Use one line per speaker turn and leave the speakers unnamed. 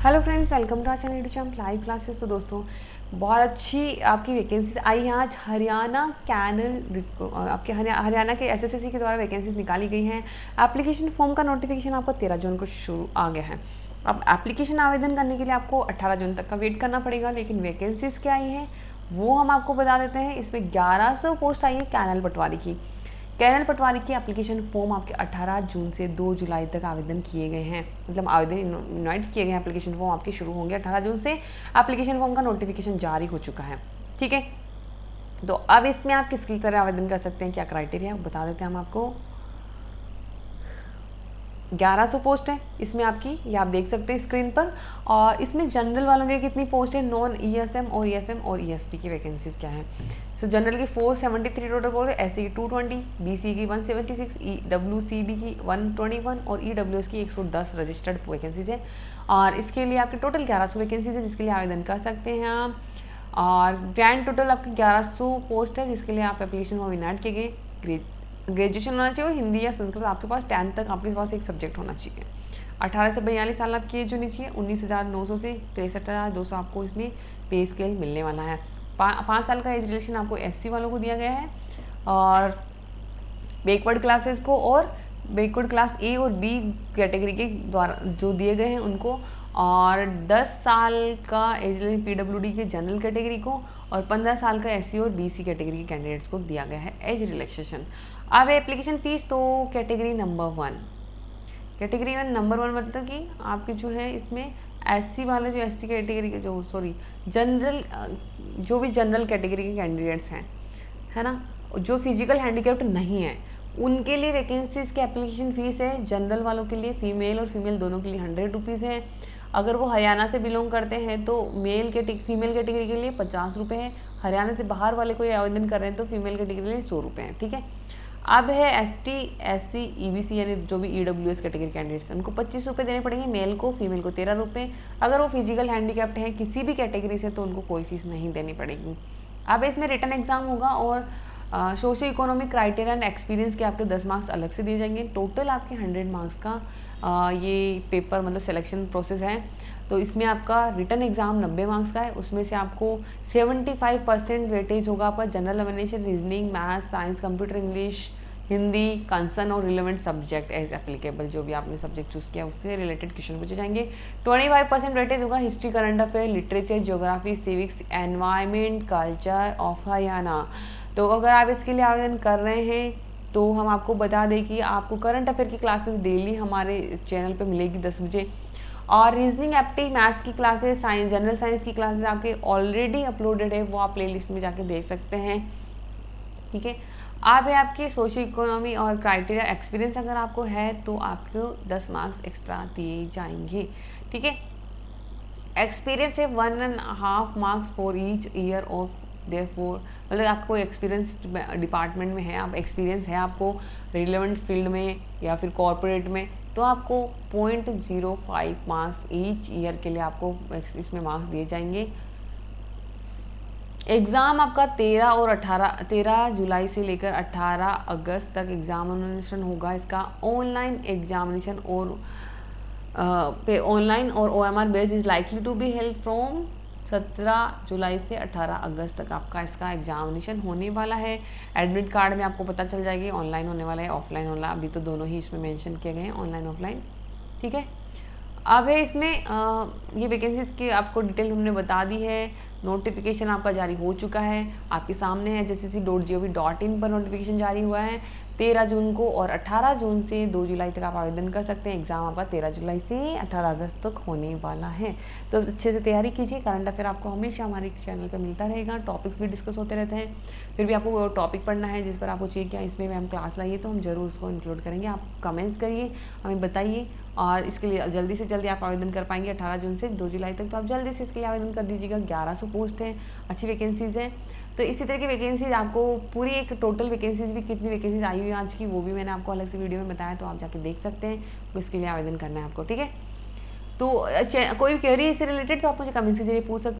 Hello friends, welcome to our channel YouTube live classes. तो दोस्तों, बहुत अच्छी आपकी वैकेंसीज आई हैं आज। हरियाणा कैनल आपके हरियाणा के एसएससी के द्वारा वैकेंसीज निकाली गई हैं। एप्लीकेशन फॉर्म का नोटिफिकेशन आपको 13 जून को शुरू आ गया है। अब एप्लीकेशन आवेदन करने के लिए आपको 18 जून तक का वेट करना पड़ेगा, लेकिन वैकेंसीज क्या आई हैं वो हम आपको बता देते हैं। इसमें 1100 पोस्ट आई है कैनल पटवारी की। कैनल पटवारी की एप्लीकेशन फॉर्म आपके 18 जून से 2 जुलाई तक आवेदन किए गए हैं, मतलब आवेदन इन्वाइट किए गए हैं। एप्लीकेशन फॉर्म आपके शुरू होंगे 18 जून से। एप्लीकेशन फॉर्म का नोटिफिकेशन जारी हो चुका है, ठीक है। तो अब इसमें आप किसकी तरह आवेदन कर सकते हैं, क्या क्राइटेरिया बता देते हैं हम आपको। 1100 पोस्ट है इसमें आपकी, ये आप देख सकते हैं स्क्रीन पर। और इसमें जनरल वालों की कितनी पोस्ट है, नॉन ईएसएम और ईएसएम और ईएसटी की वैकेंसीज क्या है। सो जनरल की 473 टोटल पोस्ट है, एससी की 220, बीसी की 176, ईडब्ल्यूसीबी की 121 और ईडब्ल्यूएस की 110 रजिस्टर्ड वैकेंसीज है। और इसके लिए आपके टोटल 1100 वैकेंसीज है जिसके लिए आवेदन कर सकते हैं आप। और ग्रैंड टोटल आपकी 1100 पोस्ट है जिसके लिए आप एप्लीकेशन फॉर्म इनवाइट किए गए। ग्रेजुएशन होना चाहिए और हिंदी या संस्कृत आपके पास 10th तक आपके पास एक सब्जेक्ट होना चाहिए। 18 से 42 साल आपकी एज होनी चाहिए। 19,900 से 63,200 आपको इसमें पे स्केल मिलने वाला है। 5 साल का एज रिलेक्शन आपको एससी वालों को दिया गया है, और बैकवर्ड क्लासेस को और बैकवर्ड क्लास ए और बी कैटेगरी के द्वारा जो दिए गए हैं उनको, और 10 साल का एज रिलेक्शन पीडब्ल्यूडी के जनरल कैटेगरी को, और 15 साल का एससी और बीसी कैटेगरी के कैंडिडेट्स को दिया गया है एज रिलैक्सेशन। अब एप्लीकेशन फीस तो कैटेगरी नंबर 1, कैटेगरी नंबर 1 मतलब कि आपके जो है इसमें एससी वाले जो एसटी कैटेगरी के जनरल जो भी जनरल कैटेगरी के कैंडिडेट्स हैं, है ना, जो फिजिकल हैंडीकैप्ड नहीं है उनके लिए वैकेंसीज की एप्लीकेशन फ़ीस है। जनरल वालों के लिए फीमेल और फीमेल दोनों के लिए 100 रुपीज़ है। अगर वो हरियाणा से बिलोंग करते हैं तो फीमेल कैटेगरी के लिए 50 रुपये है। हरियाणा से बाहर वाले कोई आवेदन कर रहे हैं तो फीमेल कैटेगरी के लिए 100 रुपये है, ठीक है। अब है एसटी, एससी, ईबीसी यानी जो भी ईडब्ल्यूएस कैटेगरी कैंडिडेट्स हैं उनको 25 रुपये देने पड़ेंगे, मेल को, फीमेल को 13 रुपये। अगर वो फिजिकल हैंडीकैप्ड हैं किसी भी कैटेगरी से तो उनको कोई फीस नहीं देनी पड़ेगी। अब इसमें रिटन एग्जाम होगा और socio economic criteria and experience के आपके 10 मार्क्स अलग से दिए जाएंगे। टोटल आपके 100 मार्क्स का ये पेपर मतलब सिलेक्शन प्रोसेस है। तो इसमें आपका रिटन एग्जाम 90 मार्क्स का है, उसमें से आपको 75% वेटेज होगा आपका general examination, reasoning, maths, science, computer, English, Hindi, concern और रिलेवेंट सब्जेक्ट एज एप्लीकेबल, जो भी आपने सब्जेक्ट चूज किया उससे रिलेटेड क्वेश्चन पूछे जाएंगे। 25% वेटेज होगा history, current affair, literature, geography, civics, environment, culture of Haryana. तो अगर आप इसके लिए आवेदन कर रहे हैं तो हम आपको बता दें कि आपको करंट अफेयर की क्लासेस डेली हमारे चैनल पे मिलेगी 10 बजे, और रीजनिंग, एप्टी, मैथ्स की क्लासेस, साइंस, जनरल साइंस की क्लासेस आपके ऑलरेडी अपलोडेड है, वो आप प्लेलिस्ट में जाके देख सकते हैं, ठीक है। आप है आपके सोशल इकोनॉमी और क्राइटेरिया एक्सपीरियंस अगर आपको है तो आपको 10 मार्क्स एक्स्ट्रा दिए जाएंगे, ठीक है। एक्सपीरियंस है 1.5 marks for each year of therefore, मतलब आपको एक्सपीरियंस डिपार्टमेंट में है, आप एक्सपीरियंस है आपको रिलेवेंट फील्ड में या फिर कॉर्पोरेट में, तो आपको 0.05 मार्क्स ईच ईयर के लिए आपको इसमें मार्क्स दिए जाएंगे। एग्ज़ाम आपका 13 जुलाई से लेकर 18 अगस्त तक एग्जामिनेशन होगा। इसका ऑनलाइन एग्जामिनेशन और ऑनलाइन और OMR based is likely to be held from 17 July से 18 अगस्त तक आपका इसका एग्जामिनेशन होने वाला है। एडमिट कार्ड में आपको पता चल जाएगी ऑनलाइन होने वाला है ऑफलाइन होना, अभी तो दोनों ही इसमें मेंशन किए गए हैं, ऑनलाइन ऑफलाइन, ठीक है। अब है इसमें ये वैकेंसीज की आपको डिटेल हमने बता दी है। नोटिफिकेशन आपका जारी हो चुका है, आपके सामने है, jcc.gov.in पर नोटिफिकेशन जारी हुआ है 13 जून को, और 18 जून से 2 जुलाई तक आप आवेदन कर सकते हैं। एग्जाम आपका 13 जुलाई से 18 अगस्त तक होने वाला है, तो अच्छे से तैयारी कीजिए। करंट अफेयर आपको हमेशा हमारे चैनल पर मिलता रहेगा, टॉपिक्स भी डिस्कस होते रहते हैं। फिर भी आपको वो टॉपिक पढ़ना है जिस पर आपको चाहिए क्या इसमें मैम क्लास लाइए तो हम जरूर उसको इंक्लूड करेंगे। आप कमेंट्स करिए, हमें बताइए, और इसके लिए जल्दी से जल्दी आप आवेदन कर पाएंगे 18 जून से 2 जुलाई तक, तो आप जल्दी से इसके लिए आवेदन कर दीजिएगा। 1100 पोस्ट हैं, अच्छी वैकेंसीज़ हैं। तो इसी तरह की वैकेंसीज आपको पूरी एक टोटल वैकेंसीज भी कितनी वैकेंसीज आई हुई है आज की वो भी मैंने आपको अलग से वीडियो में बताया, तो आप जाके देख सकते हैं। तो इसके लिए आवेदन करना है आपको, ठीक है। तो कोई क्वेरी इससे रिलेटेड तो आप मुझे कमेंट्स के जरिए पूछ सकते हैं।